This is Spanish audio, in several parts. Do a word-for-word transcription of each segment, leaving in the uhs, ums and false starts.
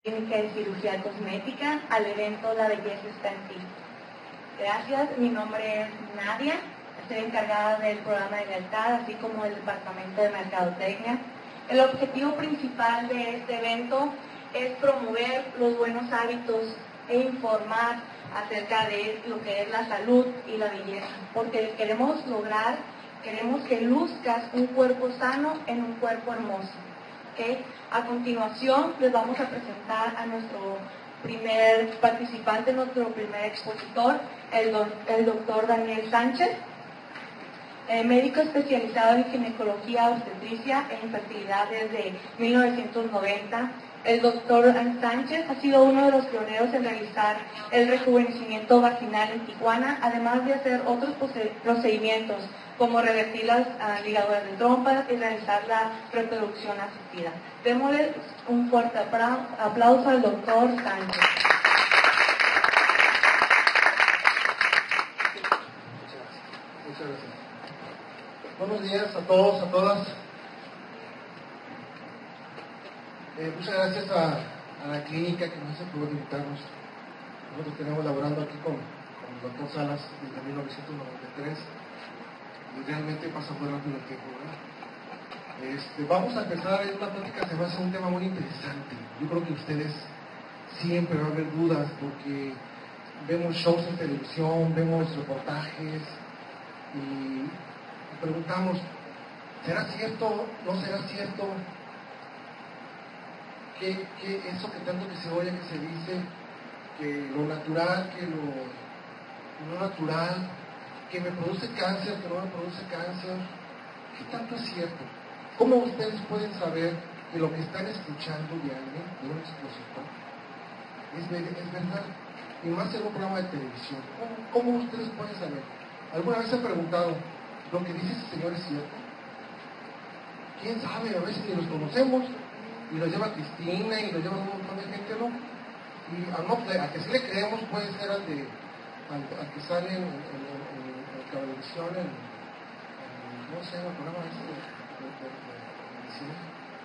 Clínica de Cirugía Cosmética al evento La Belleza está en ti. Gracias, mi nombre es Nadia, estoy encargada del programa de lealtad, así como del departamento de mercadotecnia. El objetivo principal de este evento es promover los buenos hábitos e informar acerca de lo que es la salud y la belleza, porque queremos lograr, queremos que luzcas un cuerpo sano en un cuerpo hermoso. ¿Okay? A continuación les vamos a presentar a nuestro primer participante, nuestro primer expositor, el, do, el doctor Daniel Sánchez, eh, médico especializado en ginecología, obstetricia e infertilidad desde mil novecientos noventa. El doctor Sánchez ha sido uno de los pioneros en realizar el rejuvenecimiento vaginal en Tijuana, además de hacer otros procedimientos como revertir las uh, ligaduras de trompas y realizar la reproducción asistida. Démosle un fuerte aplauso al doctor Sánchez. Muchas gracias. Buenos días a todos, a todas. Eh, muchas gracias a, a la clínica que nos hace el favor de invitarnos. Nosotros tenemos laborando aquí con, con el doctor Salas desde mil novecientos noventa y tres y realmente pasa muy rápido el tiempo, ¿verdad? Este, vamos a empezar en una plática, se va a hacer un tema muy interesante. Yo creo que ustedes siempre va a haber dudas porque vemos shows en televisión, vemos reportajes y preguntamos, ¿será cierto? ¿No será cierto? Que, que eso que tanto que se oye, que se dice, que lo natural, que lo no natural, que me produce cáncer, que no me produce cáncer, ¿qué tanto es cierto? ¿Cómo ustedes pueden saber que lo que están escuchando de alguien, de un expositor, es, es verdad? Y más en un programa de televisión. ¿Cómo, cómo ustedes pueden saber? ¿Alguna vez se han preguntado, ¿lo que dice ese señor es cierto? ¿Quién sabe? A veces ni los conocemos. Y lo lleva Cristina y lo lleva un montón de gente, ¿no? Y al, no, a que sí le creemos puede ser al, de, al, al que sale en, en, en, en televisión, en, en, ¿cómo se llama el programa ese de, de, de, de, de medicina?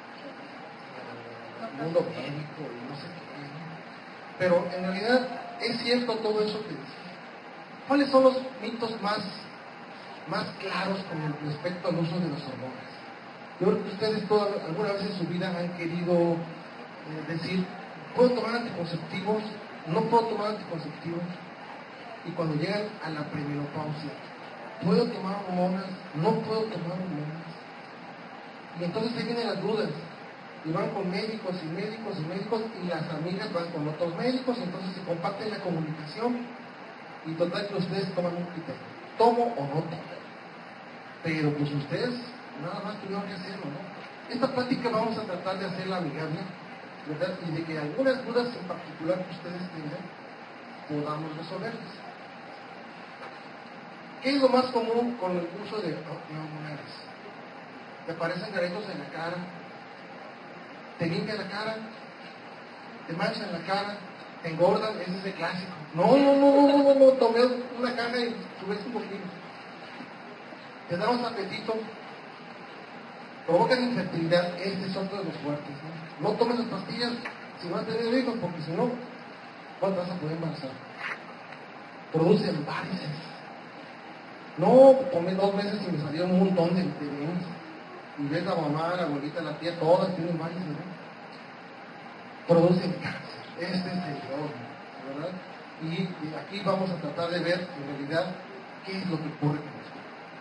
El mundo médico y no sé qué, ¿no? Pero en realidad es cierto todo eso que dice. ¿Cuáles son los mitos más, más claros con respecto al uso de las hormonas? Yo creo que ustedes toda, alguna vez en su vida han querido eh, decir, ¿puedo tomar anticonceptivos? ¿No puedo tomar anticonceptivos? Y cuando llegan a la premenopausia, ¿puedo tomar hormonas? ¿No puedo tomar hormonas? Y entonces ahí vienen las dudas. Y van con médicos y médicos y médicos y las amigas van con otros médicos y entonces se comparten la comunicación y total que ustedes toman un criterio. ¿Tomo o no tomo? Pero pues ustedes nada más tuvieron que hacerlo, ¿no? Esta plática vamos a tratar de hacerla amigable, ¿verdad? Y de que algunas dudas en particular que ustedes tengan, podamos resolverlas. ¿Qué es lo más común con el uso de hormonales? Te aparecen granitos en la cara, te limpian la cara, te manchan la cara, te engordan, ese es el clásico. No, no, no, no, no, no, tomé una caja y subes un poquito. Te da más apetito. Provocan infertilidad, este es otro de los fuertes, ¿no? No tomes las pastillas si vas a tener hijos, porque si no, ¿cuánto vas a poder embarazar? Producen varices. No, tomé dos meses y me salieron un montón de venas. Y ves la mamá, la abuelita, la tía, todas tienen varices, ¿no? Producen cáncer. Este es el horno, ¿verdad? Y, y aquí vamos a tratar de ver, en realidad, qué es lo que ocurre con esto.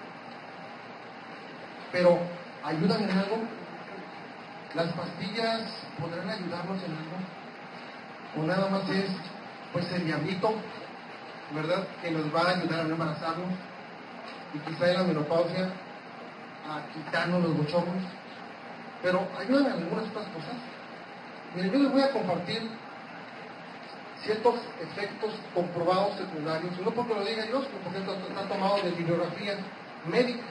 Pero, ¿ayudan en algo? ¿Las pastillas podrán ayudarnos en algo? ¿O nada más es, pues, el diablito, ¿verdad? Que nos va a ayudar a no embarazarnos y quizá en la menopausia a quitarnos los bochornos. Pero, ¿ayudan en algunas otras cosas? Miren, yo les voy a compartir ciertos efectos comprobados secundarios, y no porque lo diga yo, sino porque esto está tomado de bibliografía médica.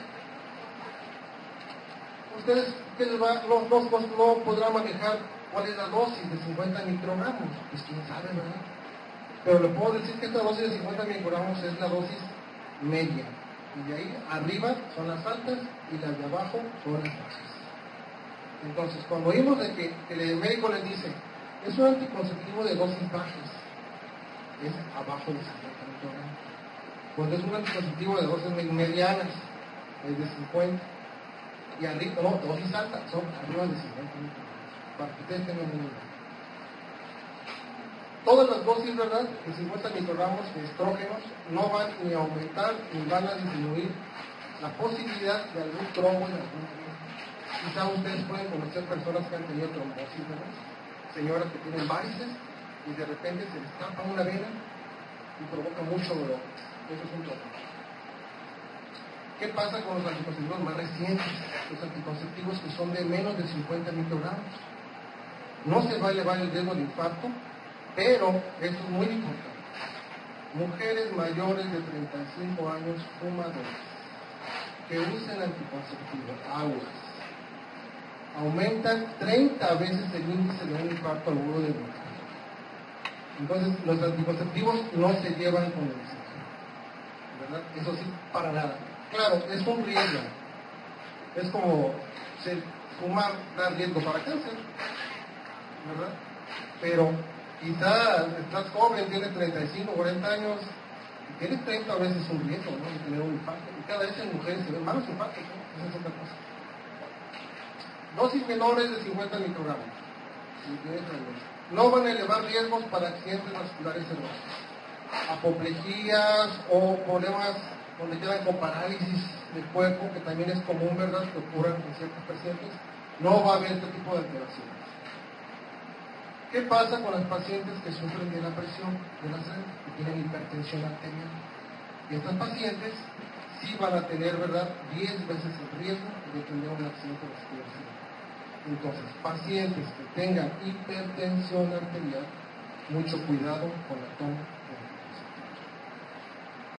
Ustedes, ¿qué les va? No, no, no, no podrán manejar cuál es la dosis de cincuenta microgramos, pues quién sabe, ¿verdad? Pero le puedo decir que esta dosis de cincuenta microgramos es la dosis media, y de ahí arriba son las altas y las de abajo son las bajas. Entonces, cuando oímos de que, que el médico les dice, Es un anticonceptivo de dosis bajas, es abajo de cincuenta microgramos. Cuando es un anticonceptivo de dosis medianas, es de cincuenta. Y arriba, no, dosis altas, son arriba de cincuenta microgramos, para que ustedes tengan una idea. Todas las dosis, ¿verdad?, de cincuenta microgramos de estrógenos no van ni a aumentar ni van a disminuir la posibilidad de algún trombo en alguna vena. Quizá ustedes pueden conocer personas que han tenido trombosis, ¿verdad? Señoras que tienen varices y de repente se les tapa una vena y provoca mucho dolor. Eso es un trombo. ¿Qué pasa con los anticonceptivos más recientes? Los anticonceptivos que son de menos de cincuenta microgramos. No se va a elevar el riesgo de infarto, pero eso es muy importante. Mujeres mayores de treinta y cinco años fumadoras que usen anticonceptivos, aguas, aumentan treinta veces el índice de un infarto agudo de mujer. Entonces, los anticonceptivos no se llevan con el sexo, ¿verdad? Eso sí, para nada. Claro, es un riesgo. Es como se, fumar da riesgo para cáncer, ¿verdad? Pero quizás estás joven, tienes treinta y cinco, cuarenta años, y tienes treinta veces un riesgo, ¿no?, de tener un infarto. Y cada vez en mujeres se ven malos infartos, ¿no? Esa es otra cosa. Dosis menores de cincuenta microgramos. No van a elevar riesgos para accidentes vasculares cerebrales, apoplejías o problemas donde quedan con parálisis del cuerpo, que también es común, ¿verdad?, que ocurran en ciertos pacientes. No va a haber este tipo de alteraciones. ¿Qué pasa con las pacientes que sufren de la presión de la sangre, que tienen hipertensión arterial? Y estas pacientes sí van a tener, ¿verdad?, diez veces el riesgo de tener un accidente vascular cerebral. Entonces, pacientes que tengan hipertensión arterial, mucho cuidado con la toma